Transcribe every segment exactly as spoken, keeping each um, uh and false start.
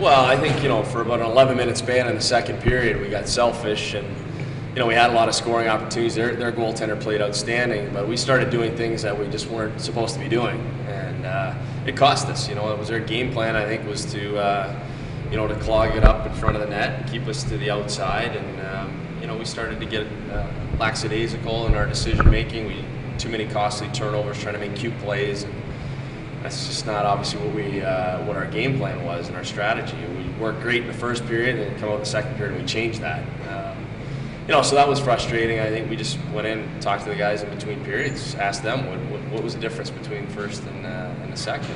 Well, I think, you know, for about an eleven minute span in the second period, we got selfish and, you know, we had a lot of scoring opportunities. Their, their goaltender played outstanding, but we started doing things that we just weren't supposed to be doing. And uh, it cost us, you know. It was their game plan, I think, was to, uh, you know, to clog it up in front of the net and keep us to the outside. And, um, you know, we started to get uh, lackadaisical in our decision making. We too many costly turnovers trying to make cute plays. And that's just not obviously what we, uh, what our game plan was and our strategy. We worked great in the first period, and then come out in the second period and we changed that. Um, you know, so that was frustrating. I think we just went in, talked to the guys in between periods, asked them what, what, what was the difference between first and, uh, and the second.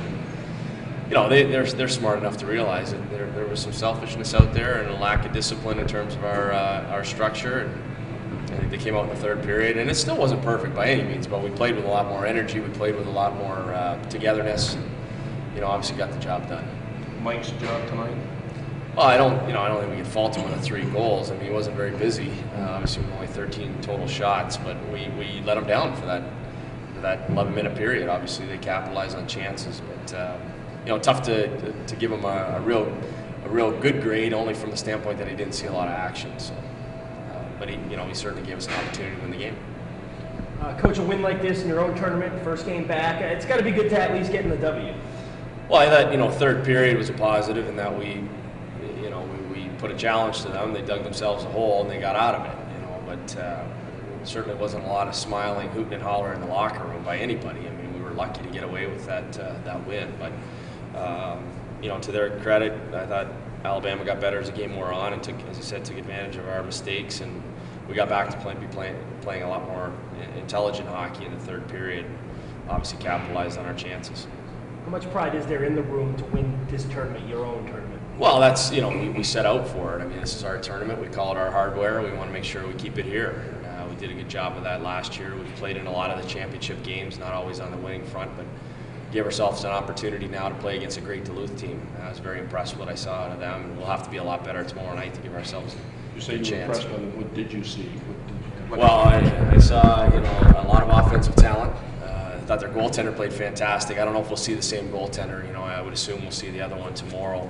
You know, they, they're, they're smart enough to realize that there, there was some selfishness out there and a lack of discipline in terms of our, uh, our structure. And I think they came out in the third period, and it still wasn't perfect by any means, but we played with a lot more energy. We played with a lot more uh, togetherness. And, you know, obviously got the job done. Mike's job tonight? Well, I don't, you know, I don't think we can fault him with the three goals. I mean, he wasn't very busy. Uh, obviously, with only thirteen total shots, but we, we let him down for that for that eleven minute period. Obviously, they capitalized on chances, but uh, you know, tough to, to, to give him a, a real a real good grade, only from the standpoint that he didn't see a lot of action. So, uh, but he, you know, he certainly gave us an opportunity to win the game. Uh, Coach, a win like this in your own tournament, first game back, it's got to be good to at least get in the W. Well, I thought, you know, third period was a positive in that we, you know, we, we put a challenge to them. They dug themselves a hole and they got out of it, you know. But uh, certainly wasn't a lot of smiling, hooting and hollering in the locker room by anybody. I mean, we were lucky to get away with that uh, that win. But um, you know, to their credit, I thought Alabama got better as the game wore on and took, as I said, took advantage of our mistakes, and we got back to playing, be playing, playing a lot more intelligent hockey in the third period. Obviously, capitalized on our chances. How much pride is there in the room to win this tournament, your own tournament? Well, that's, you know, we, we set out for it. I mean, this is our tournament. We call it our hardware. We want to make sure we keep it here. Uh, we did a good job of that last year. We've played in a lot of the championship games, not always on the winning front, but give ourselves an opportunity now to play against a great Duluth team. I was very impressed with what I saw out of them, and we'll have to be a lot better tomorrow night to give ourselves a You say good you were chance. impressed by them. What did you see? What did you, Well, I, I saw, you know, a lot of offensive talent. Uh, I thought their goaltender played fantastic. I don't know if we'll see the same goaltender. You know, I would assume we'll see the other one tomorrow.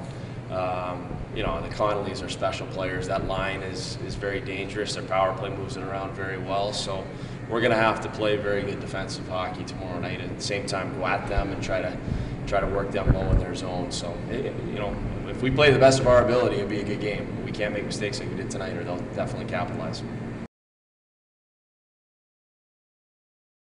Um, you know, the Connollys are special players. That line is, is very dangerous. Their power play moves it around very well. So we're going to have to play very good defensive hockey tomorrow night. At the same time, go at them and try to try to work them low in their zone. So, it, you know, if we play the best of our ability, it'll be a good game. We can't make mistakes like we did tonight, or they'll definitely capitalize.